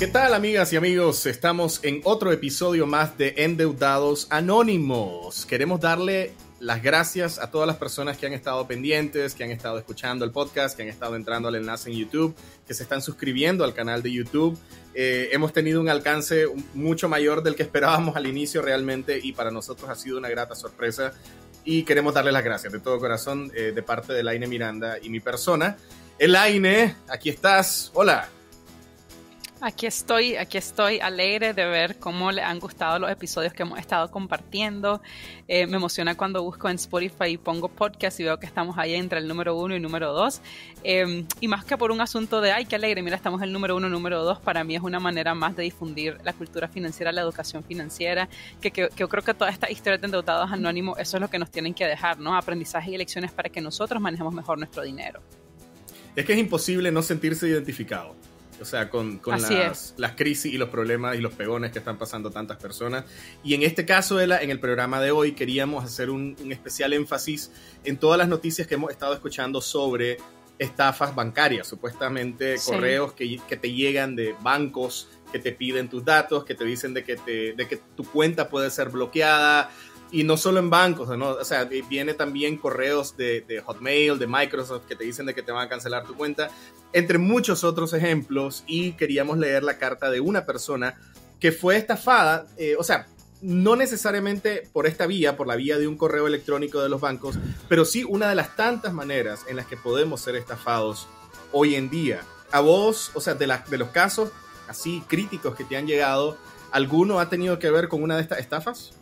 ¿Qué tal, amigas y amigos? Estamos en otro episodio más de Endeudados Anónimos. Queremos darle las gracias a todas las personas que han estado pendientes, que han estado escuchando el podcast, que han estado entrando al enlace en YouTube, que se están suscribiendo al canal de YouTube. Hemos tenido un alcance mucho mayor del que esperábamos al inicio realmente, y para nosotros ha sido una grata sorpresa. Y queremos darle las gracias de todo corazón de parte de Laine Miranda y mi persona. Laine, aquí estás. Hola. Aquí estoy alegre de ver cómo le han gustado los episodios que hemos estado compartiendo. Me emociona cuando busco en Spotify y pongo podcast y veo que estamos ahí entre el número 1 y número 2. Y más que por un asunto de, ay, qué alegre, mira, estamos en el número 1, número 2, para mí es una manera más de difundir la cultura financiera, la educación financiera, que yo creo que todas estas historias de endeudados anónimos, eso es lo que nos tienen que dejar, ¿no? Aprendizaje y lecciones para que nosotros manejemos mejor nuestro dinero. Es que es imposible no sentirse identificado. O sea, con las crisis y los problemas y los pegones que están pasando tantas personas. Y en este caso, en el programa de hoy, queríamos hacer un especial énfasis en todas las noticias que hemos estado escuchando sobre estafas bancarias. Supuestamente correos que te llegan de bancos que te piden tus datos, que te dicen de que tu cuenta puede ser bloqueada. Y no solo en bancos, ¿no? O sea, viene también correos de Hotmail, de Microsoft, que te dicen de que te van a cancelar tu cuenta, entre muchos otros ejemplos. Y queríamos leer la carta de una persona que fue estafada, o sea, no necesariamente por esta vía, por la vía de un correo electrónico de los bancos, pero sí una de las tantas maneras en las que podemos ser estafados hoy en día. A vos, o sea, de los casos así críticos que te han llegado, ¿alguno ha tenido que ver con una de estas estafas?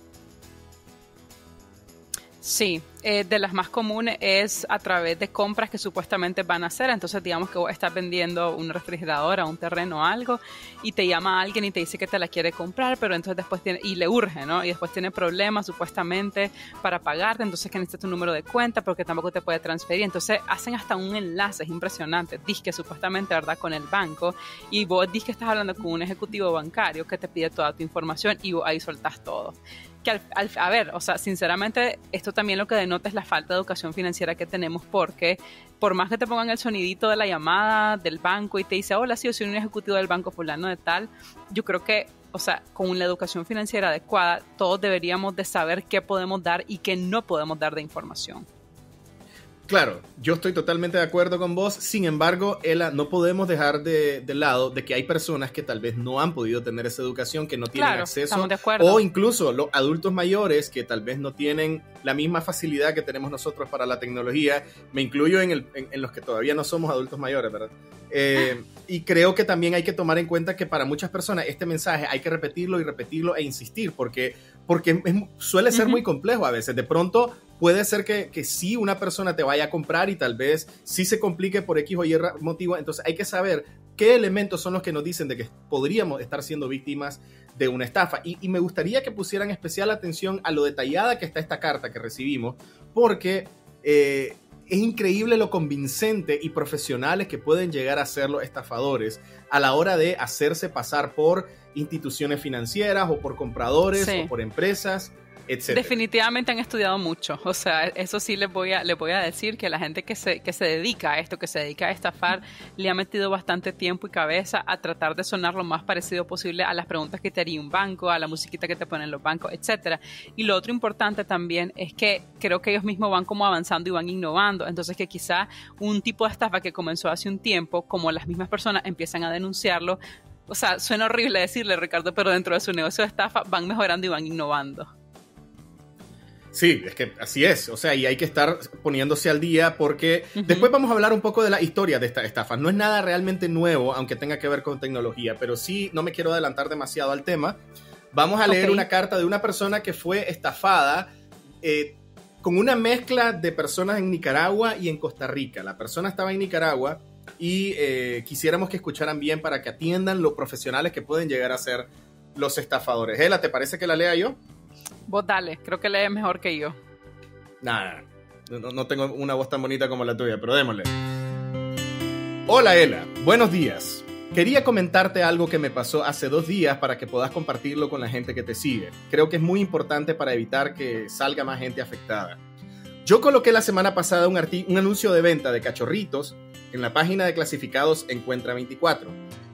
Sí, de las más comunes es a través de compras que supuestamente van a hacer. Entonces, digamos que vos estás vendiendo una refrigeradora, un terreno o algo, y te llama alguien y te dice que te la quiere comprar, pero entonces después y le urge, ¿no? Y después tiene problemas supuestamente para pagarte, entonces que necesita tu número de cuenta porque tampoco te puede transferir. Entonces hacen hasta un enlace, es impresionante, que supuestamente, ¿verdad?, con el banco, y vos que estás hablando con un ejecutivo bancario que te pide toda tu información y vos ahí soltás todo. Que a ver, o sea, sinceramente, esto también lo que denota es la falta de educación financiera que tenemos, porque por más que te pongan el sonidito de la llamada del banco y te dice, hola, sí, yo soy un ejecutivo del banco fulano de tal, yo creo que, o sea, con la educación financiera adecuada, todos deberíamos de saber qué podemos dar y qué no podemos dar de información. Claro, yo estoy totalmente de acuerdo con vos. Sin embargo, Ela, no podemos dejar de lado de que hay personas que tal vez no han podido tener esa educación, que no tienen acceso, o incluso los adultos mayores que tal vez no tienen la misma facilidad que tenemos nosotros para la tecnología. Me incluyo en los que todavía no somos adultos mayores, ¿verdad? Y creo que también hay que tomar en cuenta que para muchas personas este mensaje hay que repetirlo y repetirlo e insistir, porque suele ser muy complejo a veces. De pronto puede ser que sí una persona te vaya a comprar y tal vez sí se complique por X o Y motivo. Entonces hay que saber qué elementos son los que nos dicen de que podríamos estar siendo víctimas de una estafa. Y me gustaría que pusieran especial atención a lo detallada que está esta carta que recibimos, porque es increíble lo convincente y profesionales que pueden llegar a ser los estafadores a la hora de hacerse pasar por instituciones financieras o por compradores o por empresas, etcétera. Definitivamente han estudiado mucho, o sea, eso sí les voy a decir que la gente que se dedica a esto, que se dedica a estafar, le ha metido bastante tiempo y cabeza a tratar de sonar lo más parecido posible a las preguntas que te haría un banco, a la musiquita que te ponen los bancos, etcétera. Y lo otro importante también es que creo que ellos mismos van como avanzando y van innovando, entonces que quizá un tipo de estafa que comenzó hace un tiempo, como las mismas personas empiezan a denunciarlo, o sea, suena horrible decirle, Ricardo, pero dentro de su negocio de estafa van mejorando y van innovando. Sí, es que así es, o sea, y hay que estar poniéndose al día porque después vamos a hablar un poco de la historia de esta estafa. No es nada realmente nuevo, aunque tenga que ver con tecnología, pero sí, no me quiero adelantar demasiado al tema. Vamos a leer una carta de una persona que fue estafada con una mezcla de personas en Nicaragua y en Costa Rica. La persona estaba en Nicaragua y quisiéramos que escucharan bien para que atiendan los profesionales que pueden llegar a ser los estafadores. Ela, ¿te parece que la lea yo? Vos dale, creo que lees mejor que yo. Nah, no tengo una voz tan bonita como la tuya, pero démosle. Hola, Ela, buenos días. Quería comentarte algo que me pasó hace 2 días para que puedas compartirlo con la gente que te sigue. Creo que es muy importante para evitar que salga más gente afectada. Yo coloqué la semana pasada un anuncio de venta de cachorritos en la página de clasificados Encuentra 24.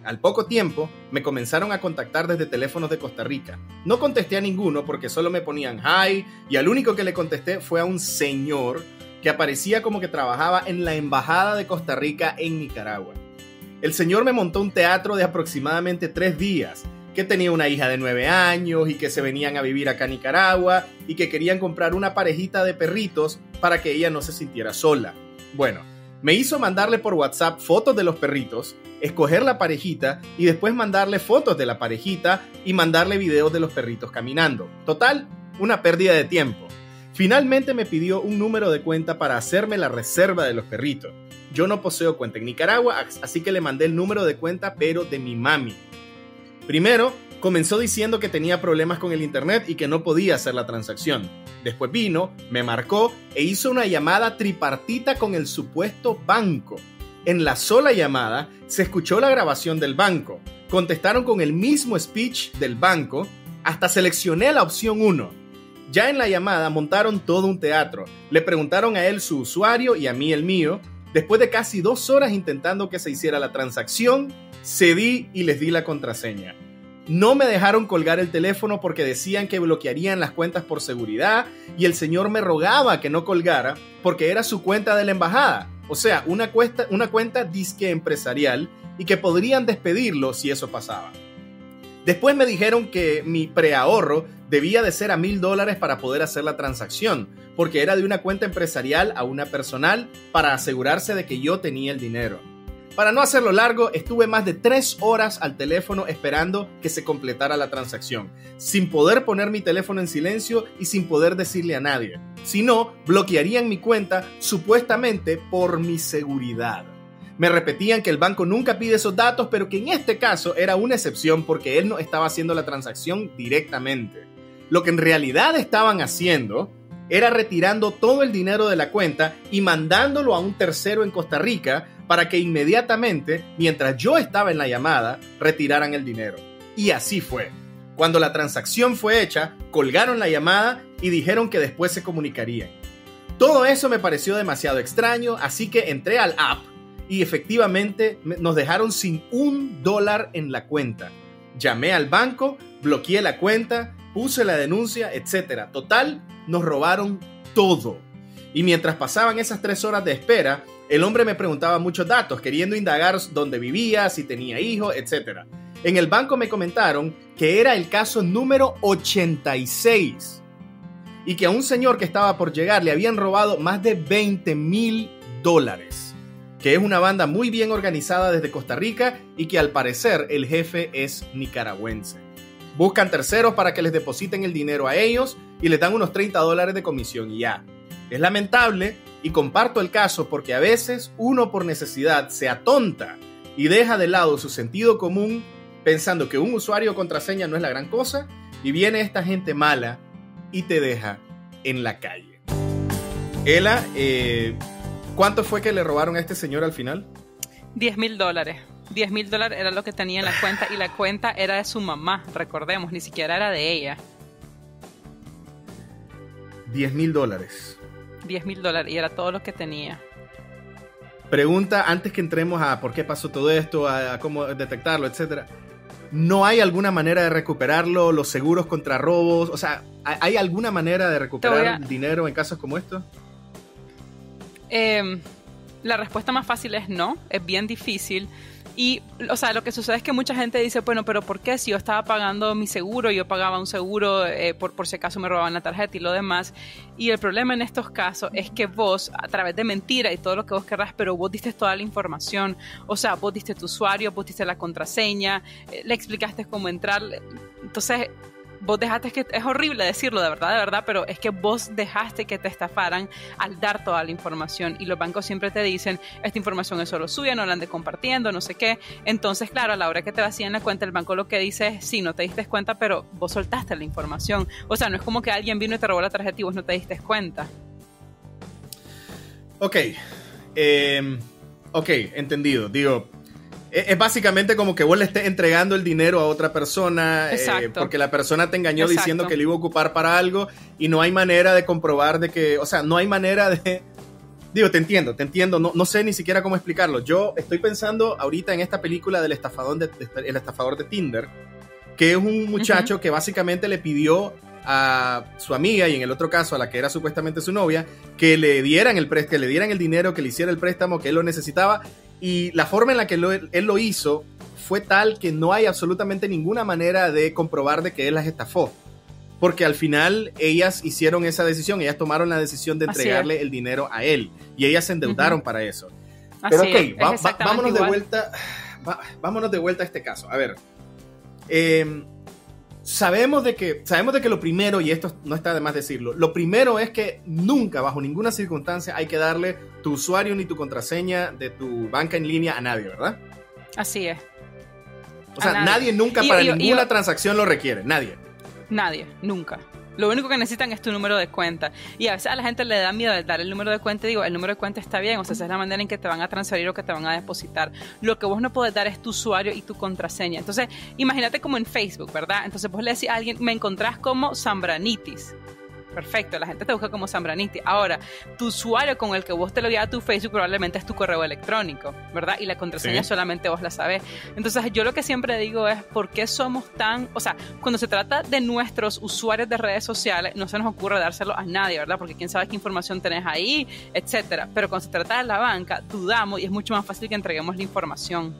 Al poco tiempo, me comenzaron a contactar desde teléfonos de Costa Rica. No contesté a ninguno porque solo me ponían hi, y al único que le contesté fue a un señor que aparecía como que trabajaba en la embajada de Costa Rica en Nicaragua. El señor me montó un teatro de aproximadamente 3 días, que tenía una hija de 9 años y que se venían a vivir acá a Nicaragua y que querían comprar una parejita de perritos para que ella no se sintiera sola. Bueno, me hizo mandarle por WhatsApp fotos de los perritos, escoger la parejita y después mandarle fotos de la parejita y mandarle videos de los perritos caminando. Total, una pérdida de tiempo. Finalmente me pidió un número de cuenta para hacerme la reserva de los perritos. Yo no poseo cuenta en Nicaragua, así que le mandé el número de cuenta, pero de mi mami. Primero, comenzó diciendo que tenía problemas con el internet y que no podía hacer la transacción. Después vino, me marcó e hizo una llamada tripartita con el supuesto banco. En la sola llamada se escuchó la grabación del banco. Contestaron con el mismo speech del banco. Hasta seleccioné la opción 1. Ya en la llamada montaron todo un teatro. Le preguntaron a él su usuario y a mí el mío. Después de casi 2 horas intentando que se hiciera la transacción, cedí y les di la contraseña. No me dejaron colgar el teléfono porque decían que bloquearían las cuentas por seguridad y el señor me rogaba que no colgara porque era su cuenta de la embajada. O sea, una cuenta disque empresarial y que podrían despedirlo si eso pasaba. Después me dijeron que mi preahorro debía de ser a $1,000 para poder hacer la transacción, porque era de una cuenta empresarial a una personal para asegurarse de que yo tenía el dinero. Para no hacerlo largo, estuve más de 3 horas al teléfono esperando que se completara la transacción, sin poder poner mi teléfono en silencio y sin poder decirle a nadie. Si no, bloquearían mi cuenta supuestamente por mi seguridad. Me repetían que el banco nunca pide esos datos, pero que en este caso era una excepción porque él no estaba haciendo la transacción directamente. Lo que en realidad estaban haciendo era retirando todo el dinero de la cuenta y mandándolo a un tercero en Costa Rica para que inmediatamente, mientras yo estaba en la llamada, retiraran el dinero. Y así fue. Cuando la transacción fue hecha, colgaron la llamada y dijeron que después se comunicarían. Todo eso me pareció demasiado extraño, así que entré al app y efectivamente nos dejaron sin $1 en la cuenta. Llamé al banco, bloqueé la cuenta, puse la denuncia, etc. Total, nos robaron todo. Y mientras pasaban esas 3 horas de espera, el hombre me preguntaba muchos datos, queriendo indagar dónde vivía, si tenía hijos, etc. En el banco me comentaron que era el caso número 86 y que a un señor que estaba por llegar le habían robado más de $20,000, que es una banda muy bien organizada desde Costa Rica y que al parecer el jefe es nicaragüense. Buscan terceros para que les depositen el dinero a ellos y les dan unos $30 de comisión y ya. Es lamentable y comparto el caso porque a veces uno por necesidad se atonta y deja de lado su sentido común pensando que un usuario o contraseña no es la gran cosa y viene esta gente mala y te deja en la calle. Ela, ¿cuánto fue que le robaron a este señor al final? $10,000. $10,000 era lo que tenía en la cuenta y la cuenta era de su mamá, recordemos, ni siquiera era de ella. $10,000. $10,000 y era todo lo que tenía. Pregunta, antes que entremos a por qué pasó todo esto, a cómo detectarlo, etcétera. ¿No hay alguna manera de recuperarlo? ¿Los seguros contra robos? O sea, ¿hay alguna manera de recuperar dinero en casos como estos? La respuesta más fácil es no, es bien difícil. Y, o sea, lo que sucede es que mucha gente dice, bueno, pero ¿por qué? Si yo estaba pagando mi seguro, yo pagaba un seguro por si acaso me robaban la tarjeta y lo demás. Y el problema en estos casos es que vos, a través de mentira y todo lo que vos querrás, pero vos diste toda la información. O sea, vos diste tu usuario, vos diste la contraseña, le explicaste cómo entrar. Entonces, vos dejaste que, es horrible decirlo de verdad, pero es que vos dejaste que te estafaran al dar toda la información y los bancos siempre te dicen, esta información es solo suya, no la andes compartiendo, no sé qué. Entonces, claro, a la hora que te vacían la cuenta, el banco lo que dice es, sí, no te diste cuenta, pero vos soltaste la información. O sea, no es como que alguien vino y te robó la tarjeta y vos no te diste cuenta. Ok, entendido. Digo, es básicamente como que vos le estés entregando el dinero a otra persona porque la persona te engañó diciendo que lo iba a ocupar para algo y no hay manera de comprobar de que, o sea, no hay manera de Digo, te entiendo, no sé ni siquiera cómo explicarlo. Yo estoy pensando ahorita en esta película del estafador el estafador de Tinder, que es un muchacho que básicamente le pidió a su amiga, y en el otro caso a la que era supuestamente su novia, que le dieran el dinero, que le hiciera el préstamo que él lo necesitaba, y la forma en la que él lo hizo fue tal que no hay absolutamente ninguna manera de comprobar de que él las estafó, porque al final ellas hicieron esa decisión, ellas tomaron la decisión de entregarle el dinero a él, y ellas se endeudaron para eso. Pero vámonos de vuelta a este caso. A ver, sabemos de que lo primero, y esto no está de más decirlo, lo primero es que nunca, bajo ninguna circunstancia, hay que darle tu usuario ni tu contraseña de tu banca en línea a nadie, ¿verdad? Así es. O sea, nadie nunca para ninguna transacción lo requiere, nadie. Nadie, nunca. Lo único que necesitan es tu número de cuenta. Y a veces a la gente le da miedo de dar el número de cuenta. Digo, el número de cuenta está bien, o sea, esa es la manera en que te van a transferir o que te van a depositar. Lo que vos no podés dar es tu usuario y tu contraseña. Entonces, imagínate como en Facebook, ¿verdad? Entonces vos le decís a alguien, me encontrás como Zambranitis. Perfecto, la gente te busca como Zambranitis. Ahora, tu usuario con el que vos te lo llevas a tu Facebook probablemente es tu correo electrónico, ¿verdad? Y la contraseña solamente vos la sabés. Entonces, yo lo que siempre digo es, ¿por qué somos tan...? O sea, cuando se trata de nuestros usuarios de redes sociales, no se nos ocurre dárselo a nadie, ¿verdad? Porque quién sabe qué información tenés ahí, etcétera. Pero cuando se trata de la banca, dudamos y es mucho más fácil que entreguemos la información.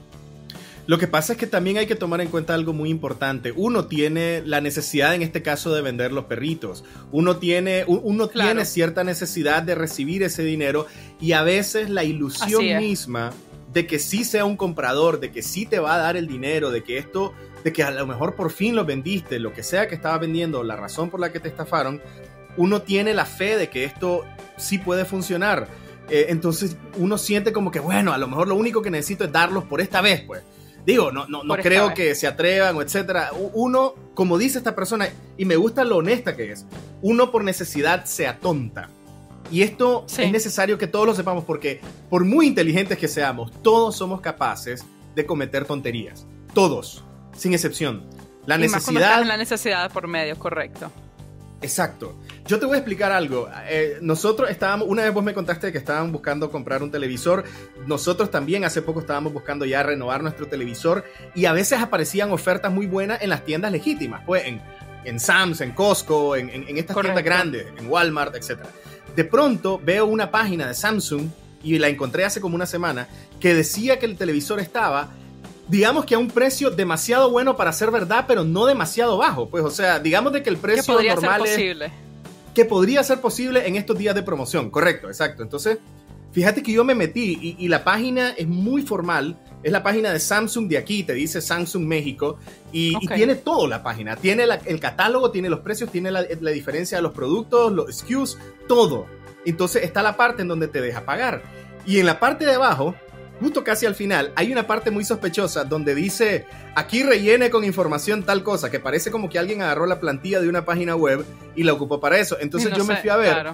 Lo que pasa es que también hay que tomar en cuenta algo muy importante. Uno tiene la necesidad, en este caso, de vender los perritos. Uno tiene cierta necesidad de recibir ese dinero, y a veces la ilusión misma de que sí sea un comprador, de que sí te va a dar el dinero, de que a lo mejor por fin lo vendiste, lo que sea que estaba vendiendo, la razón por la que te estafaron, uno tiene la fe de que esto sí puede funcionar. Entonces uno siente como que, bueno, a lo mejor lo único que necesito es darlos por esta vez, pues. Digo, no creo que se atrevan o etcétera. Uno, como dice esta persona, y me gusta lo honesta que es, uno por necesidad se atonta. Y esto es necesario que todos lo sepamos, porque por muy inteligentes que seamos, todos somos capaces de cometer tonterías. Todos, sin excepción. La necesidad por medio, correcto. Exacto. Yo te voy a explicar algo. Nosotros una vez vos me contaste que estaban buscando comprar un televisor. Nosotros también hace poco estábamos buscando ya renovar nuestro televisor, y a veces aparecían ofertas muy buenas en las tiendas legítimas, pues en Sam's, en Costco, en estas tiendas grandes, en Walmart, etc. De pronto veo una página de Samsung, y la encontré hace como una semana, que decía que el televisor estaba, digamos que a un precio demasiado bueno para ser verdad, pero no demasiado bajo. Pues, o sea, digamos de que el precio normal que podría ser posible en estos días de promoción. Correcto, exacto. Entonces, fíjate que yo me metí y la página es muy formal. Es la página de Samsung de aquí, te dice Samsung México, y tiene todo la página. Tiene el catálogo, tiene los precios, tiene la diferencia de los productos, los SKUs, todo. Entonces está la parte en donde te deja pagar. Y en la parte de abajo, justo casi al final, hay una parte muy sospechosa donde dice, aquí rellene con información tal cosa, que parece como que alguien agarró la plantilla de una página web y la ocupó para eso. Entonces me fui a ver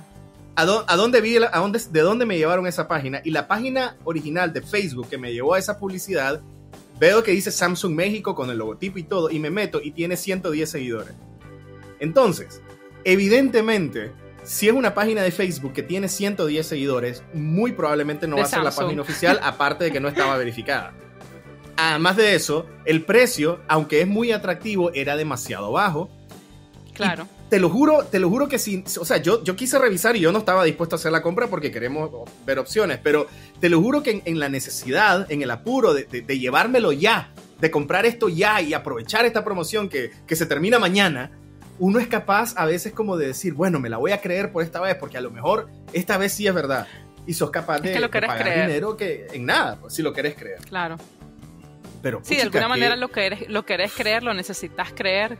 de dónde me llevaron esa página, y la página original de Facebook que me llevó a esa publicidad, veo que dice Samsung México con el logotipo y todo, y me meto y tiene 110 seguidores. Entonces, evidentemente, si es una página de Facebook que tiene 110 seguidores, muy probablemente no va a ser la página oficial, aparte de que no estaba verificada. Además de eso, el precio, aunque es muy atractivo, era demasiado bajo. Claro. Y te lo juro que sí. O sea, yo quise revisar y yo no estaba dispuesto a hacer la compra porque queremos ver opciones, pero te lo juro que en la necesidad, en el apuro de llevármelo ya, de comprar esto ya y aprovechar esta promoción que se termina mañana, uno es capaz a veces como de decir, bueno, me la voy a creer por esta vez, porque a lo mejor esta vez sí es verdad. Y sos capaz de pagar dinero que en nada, pues, si lo querés creer. Claro. Pero, sí, de alguna manera lo querés creer, lo necesitas creer.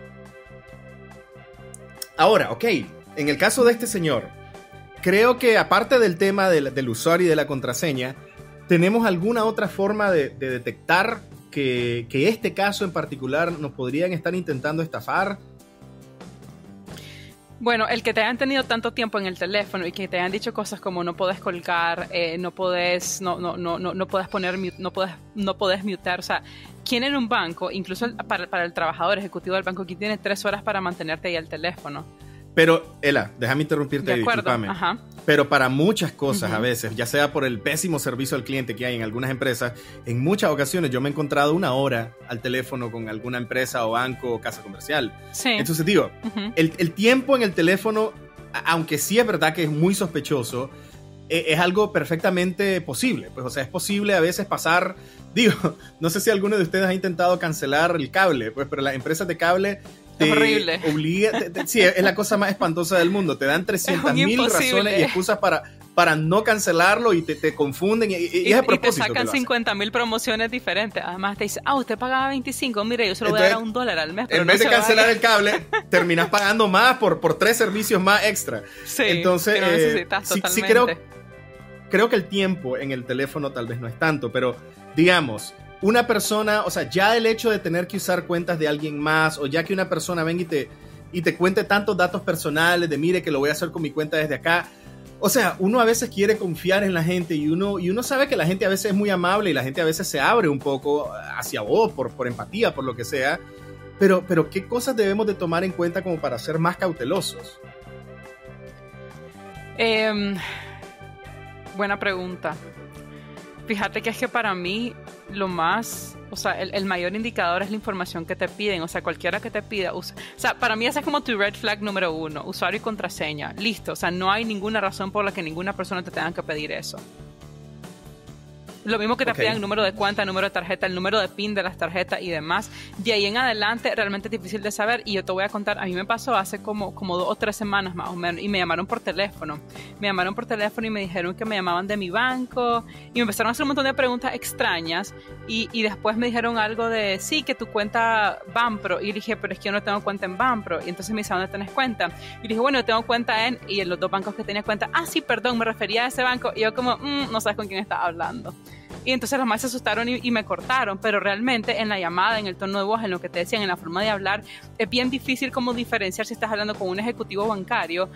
Ahora, ok, en el caso de este señor, creo que aparte del tema del usuario y de la contraseña, ¿tenemos alguna otra forma de detectar que este caso en particular nos podrían estar intentando estafar? Bueno, el que te hayan tenido tanto tiempo en el teléfono y que te hayan dicho cosas como no podés colgar, no podés poner mute, no podés mutear, o sea, ¿quién en un banco, incluso para el trabajador ejecutivo del banco, que tiene 3 horas para mantenerte ahí al teléfono? Pero, Ela, déjame interrumpirte, discúlpame. Ajá. Pero para muchas cosas, a veces, ya sea por el pésimo servicio al cliente que hay en algunas empresas, en muchas ocasiones yo me he encontrado 1 hora al teléfono con alguna empresa o banco o casa comercial. Sí. Entonces digo, el tiempo en el teléfono, aunque sí es verdad que es muy sospechoso, es algo perfectamente posible. Pues, o sea, es posible a veces pasar, digo, no sé si alguno de ustedes ha intentado cancelar el cable, pues, pero las empresas de cable... Es horrible. Sí, es la cosa más espantosa del mundo. Te dan 300.000 razones y excusas para no cancelarlo y te confunden. Y es a propósito. Y te sacan 50.000 promociones diferentes. Además te dicen, usted pagaba 25, mire, yo se lo voy a dar a $1 al mes. Pero en vez de cancelar el cable, terminas pagando más por 3 servicios más extra. Sí, entonces, que no necesitas totalmente. Sí, creo que el tiempo en el teléfono tal vez no es tanto, pero digamos... Una persona, o sea, ya el hecho de tener que usar cuentas de alguien más, o ya que una persona venga y te cuente tantos datos personales de mire que lo voy a hacer con mi cuenta desde acá. O sea, uno a veces quiere confiar en la gente y uno sabe que la gente a veces es muy amable y la gente a veces se abre un poco hacia vos por empatía, por lo que sea. Pero ¿qué cosas debemos de tomar en cuenta como para ser más cautelosos? Buena pregunta. Fíjate que es que para mí lo más, o sea, el mayor indicador es la información que te piden, o sea, cualquiera que te pida, o sea, para mí esa es como tu red flag número 1, usuario y contraseña, listo, o sea, no hay ninguna razón por la que ninguna persona te tenga que pedir eso. Lo mismo que te pidan el número de cuenta, el número de tarjeta, el número de PIN de las tarjetas y demás. De ahí en adelante realmente es difícil de saber y yo te voy a contar, a mí me pasó hace como 2 o 3 semanas más o menos y me llamaron por teléfono. Me llamaron por teléfono y me dijeron que me llamaban de mi banco y me empezaron a hacer un montón de preguntas extrañas y después me dijeron algo de, sí, que tu cuenta Banpro. Y yo dije, pero es que yo no tengo cuenta en Banpro. Y entonces me dice, ¿dónde tenés cuenta? Y dije, bueno, yo tengo cuenta y en los 2 bancos que tenía cuenta, sí, perdón, me refería a ese banco. Y yo como, no sabes con quién estás hablando. Y entonces los más se asustaron y me cortaron, pero realmente en la llamada, en el tono de voz, en lo que te decían, en la forma de hablar, es bien difícil como diferenciar si estás hablando con un ejecutivo bancario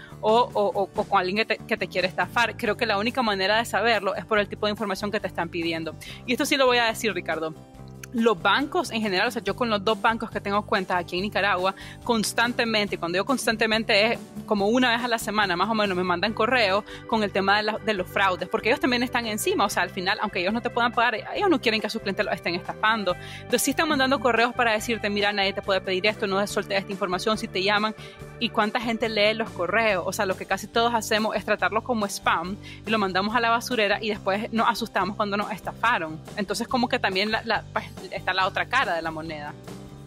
o con alguien que te quiere estafar. Creo que la única manera de saberlo es por el tipo de información que te están pidiendo. Y esto sí lo voy a decir, Ricardo. Los bancos en general, o sea, yo con los 2 bancos que tengo cuentas aquí en Nicaragua, constantemente, cuando digo constantemente es como una vez a la semana más o menos, me mandan correos con el tema de los fraudes, porque ellos también están encima, o sea, al final, aunque ellos no te puedan pagar, ellos no quieren que a sus clientes lo estén estafando. Entonces sí están mandando correos para decirte, mira, nadie te puede pedir esto, no soltes esta información si te llaman. ¿Y cuánta gente lee los correos? O sea, lo que casi todos hacemos es tratarlo como spam y lo mandamos a la basurera y después nos asustamos cuando nos estafaron. Entonces como que también pues, está la otra cara de la moneda.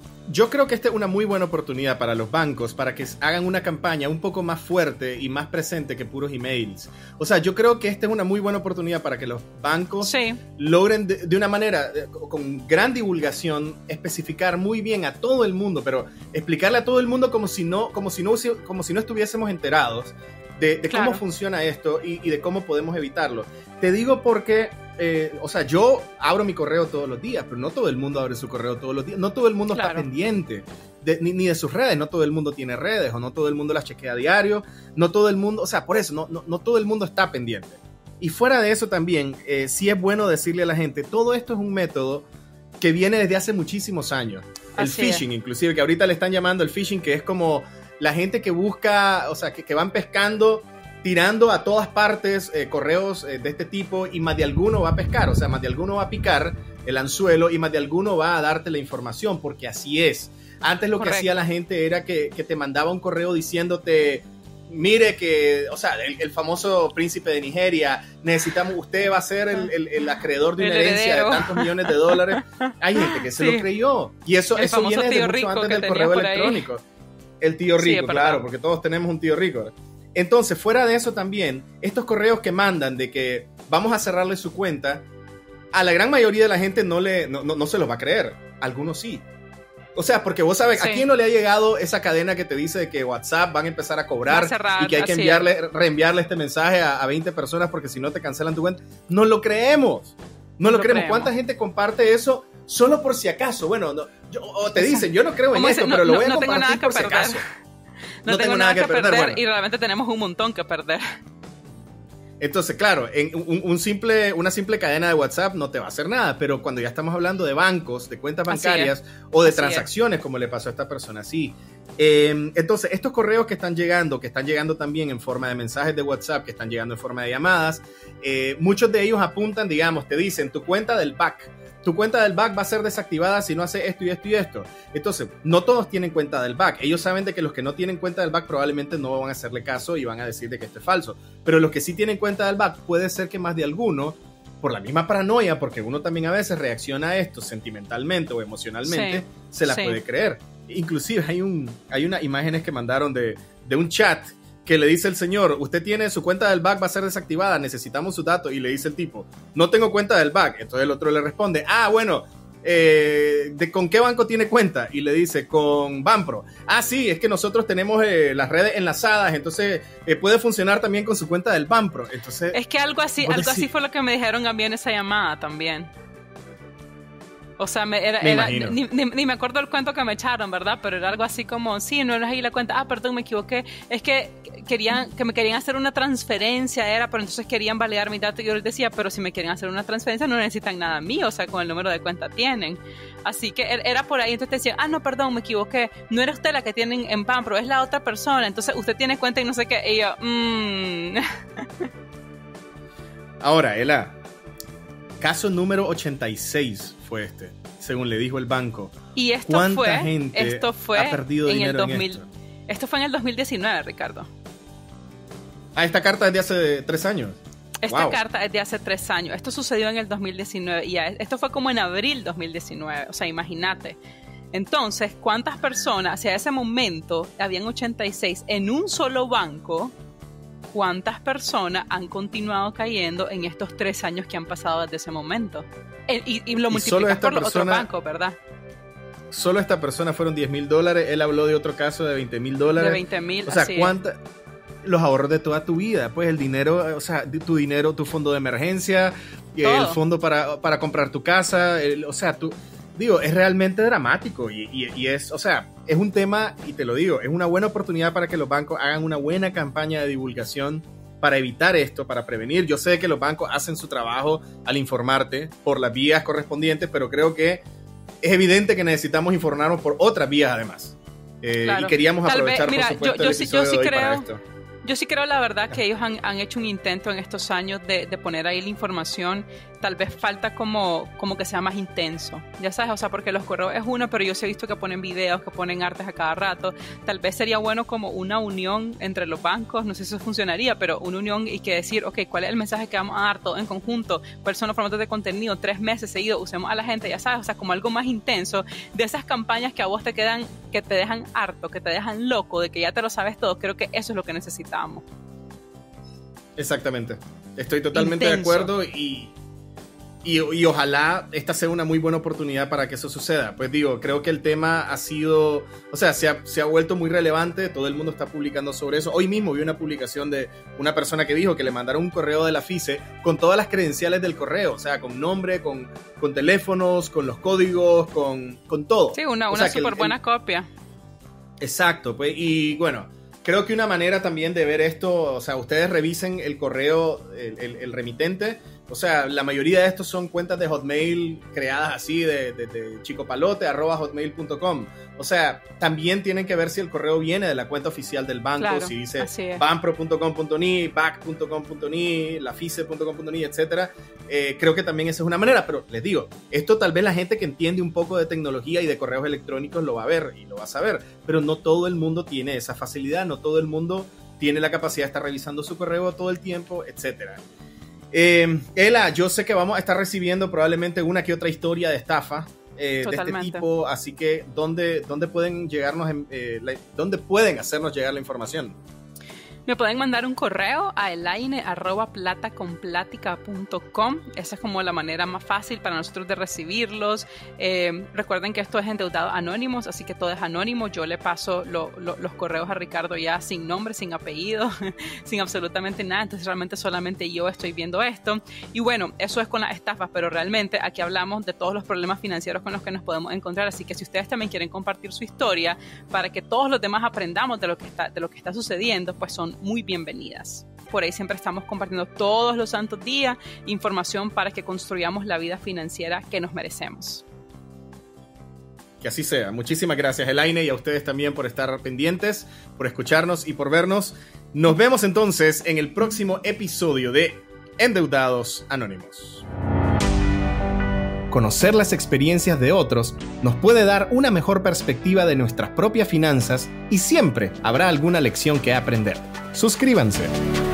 Yo creo que esta es una muy buena oportunidad para los bancos para que hagan una campaña un poco más fuerte y más presente que puros emails. O sea, yo creo que esta es una muy buena oportunidad para que los bancos logren de una manera, con gran divulgación, especificar muy bien a todo el mundo, pero explicarle a todo el mundo como si no estuviésemos enterados de cómo funciona esto y de cómo podemos evitarlo. Te digo porque... o sea, yo abro mi correo todos los días, pero no todo el mundo abre su correo todos los días. No todo el mundo está pendiente ni de sus redes. No todo el mundo tiene redes o no todo el mundo las chequea a diario. No todo el mundo, o sea, por eso no todo el mundo está pendiente. Y fuera de eso también, sí es bueno decirle a la gente, todo esto es un método que viene desde hace muchísimos años. El phishing, inclusive, que ahorita le están llamando el phishing, que es como la gente que busca, o sea, que van pescando, tirando a todas partes correos de este tipo y más de alguno va a pescar, o sea, más de alguno va a picar el anzuelo y más de alguno va a darte la información, porque así es. Antes lo que hacía la gente era que te mandaba un correo diciéndote, mire que, o sea, el famoso príncipe de Nigeria, usted va a ser el acreedor de una herencia de tantos millones de dólares. Hay gente que se lo creyó y eso viene desde mucho antes del correo electrónico. El tío rico, claro, porque todos tenemos un tío rico. Entonces, fuera de eso también, estos correos que mandan de que vamos a cerrarle su cuenta, a la gran mayoría de la gente no se los va a creer. Algunos sí. O sea, porque vos sabes, ¿a quién no le ha llegado esa cadena que te dice de que WhatsApp van a empezar a cobrar y que hay que reenviarle este mensaje a 20 personas porque si no te cancelan tu cuenta? No lo creemos. No lo creemos. ¿Cuánta gente comparte eso solo por si acaso? Bueno, te dicen, yo no creo en esto, pero lo voy a compartir por si acaso. No tengo nada que perder bueno. Y realmente tenemos un montón que perder. Entonces, claro, en una simple cadena de WhatsApp no te va a hacer nada, pero cuando ya estamos hablando de bancos, de cuentas bancarias o de transacciones, como le pasó a esta persona, sí. Entonces, estos correos que están llegando también en forma de mensajes de WhatsApp, que están llegando en forma de llamadas, muchos de ellos apuntan, digamos, te dicen, tu cuenta del BAC va a ser desactivada si no hace esto y esto y esto. Entonces, no todos tienen cuenta del BAC. Ellos saben de que los que no tienen cuenta del BAC probablemente no van a hacerle caso y van a decir de que esto es falso. Pero los que sí tienen cuenta del BAC, puede ser que más de alguno, por la misma paranoia, porque uno también a veces reacciona a esto sentimentalmente o emocionalmente, se la puede creer. Inclusive hay unas imágenes que mandaron de un chat que le dice el señor, usted tiene su cuenta del BAC, va a ser desactivada, necesitamos su dato, y le dice el tipo, no tengo cuenta del BAC. Entonces el otro le responde, bueno, ¿con qué banco tiene cuenta? Y le dice, con Banpro. Sí, es que nosotros tenemos las redes enlazadas, entonces puede funcionar también con su cuenta del Banpro. Entonces, es que algo así fue lo que me dijeron a mí en esa llamada también. O sea, ni me acuerdo el cuento que me echaron, ¿verdad? Pero era algo así como, sí, no era ahí la cuenta. Perdón, me equivoqué. Es que me querían hacer una transferencia, pero entonces querían validar mi dato. Y yo les decía, pero si me quieren hacer una transferencia no necesitan nada mío, o sea, con el número de cuenta tienen. Así que era por ahí. Entonces te decían, no, perdón, me equivoqué. No era usted la que tienen en Banpro, es la otra persona. Entonces usted tiene cuenta y no sé qué. Y yo, Ahora, Ela, caso número 86 fue según le dijo el banco. Y esto fue ha perdido dinero en esto? Esto fue en el 2019, Ricardo. Esta carta es de hace 3 años. Esta carta es de hace 3 años. Esto sucedió en el 2019 y esto fue como en abril 2019. O sea, imagínate. Entonces, ¿cuántas personas? Hacia ese momento habían 86 en un solo banco. ¿Cuántas personas han continuado cayendo en estos 3 años que han pasado desde ese momento? Y lo multiplicas por los otros bancos, ¿verdad? Solo esta persona fueron $10,000. Él habló de otro caso de $20,000. De 20,000, o sea, los ahorros de toda tu vida, pues el dinero, o sea, tu dinero, tu fondo de emergencia, el fondo para comprar tu casa, o sea, es realmente dramático y es, o sea, es un tema, y te lo digo, es una buena oportunidad para que los bancos hagan una buena campaña de divulgación para evitar esto, para prevenir. Yo sé que los bancos hacen su trabajo al informarte por las vías correspondientes, pero creo que es evidente que necesitamos informarnos por otras vías además. Claro. Y queríamos aprovechar, por supuesto, el episodio de hoy para esto. Yo sí creo, la verdad, que ellos han hecho un intento en estos años de poner ahí la información. Tal vez falta como que sea más intenso, ya sabes, o sea, porque los correos es uno, pero yo sí he visto que ponen videos, que ponen artes a cada rato. Tal vez sería bueno como una unión entre los bancos, no sé si eso funcionaría, pero una unión y que decir, ok, ¿cuál es el mensaje que vamos a dar todos en conjunto? ¿Cuáles son los formatos de contenido? 3 meses seguidos, usemos a la gente, ya sabes, o sea, como algo más intenso, de esas campañas que a vos te quedan, que te dejan harto, que te dejan loco, de que ya te lo sabes todo. Creo que eso es lo que necesitamos. Exactamente, estoy totalmente de acuerdo y ojalá esta sea una muy buena oportunidad para que eso suceda. Pues digo, creo que el tema ha sido, o sea, se ha vuelto muy relevante, todo el mundo está publicando sobre eso. Hoy mismo vi una publicación de una persona que dijo que le mandaron un correo de la FICE con todas las credenciales del correo, o sea, con nombre, con teléfonos, con los códigos, con todo. Sí, una súper buena copia. Exacto, pues, y bueno, creo que una manera también de ver esto, o sea, ustedes revisen el correo, el remitente. O sea, la mayoría de estos son cuentas de Hotmail creadas así de chicopalote@hotmail.com. O sea, también tienen que ver si el correo viene de la cuenta oficial del banco, claro, si dice banpro.com.ni, bac.com.ni, lafice.com.ni, etcétera. Creo que también esa es una manera, pero les digo, esto tal vez la gente que entiende un poco de tecnología y de correos electrónicos lo va a ver y lo va a saber, pero no todo el mundo tiene esa facilidad, no todo el mundo tiene la capacidad de estar revisando su correo todo el tiempo, etcétera. Ela, yo sé que vamos a estar recibiendo probablemente una que otra historia de estafa de este tipo, así que ¿dónde pueden llegarnos, dónde pueden hacernos llegar la información? Me pueden mandar un correo a elaine@plataconplatica.com. Esa es como la manera más fácil para nosotros de recibirlos. Recuerden que esto es Endeudados Anónimos, así que todo es anónimo. Yo le paso los correos a Ricardo ya sin nombre, sin apellido, sin absolutamente nada. Entonces realmente solamente yo estoy viendo esto. Y bueno, eso es con las estafas, pero realmente aquí hablamos de todos los problemas financieros con los que nos podemos encontrar. Así que si ustedes también quieren compartir su historia para que todos los demás aprendamos de lo que está sucediendo, pues son muy bienvenidas. Por ahí siempre estamos compartiendo todos los santos días información para que construyamos la vida financiera que nos merecemos. que así sea. Muchísimas gracias, Elaine, y a ustedes también por estar pendientes, por escucharnos y por vernos. Nos vemos entonces en el próximo episodio de Endeudados Anónimos. Conocer las experiencias de otros nos puede dar una mejor perspectiva de nuestras propias finanzas y siempre habrá alguna lección que aprender. Suscríbanse.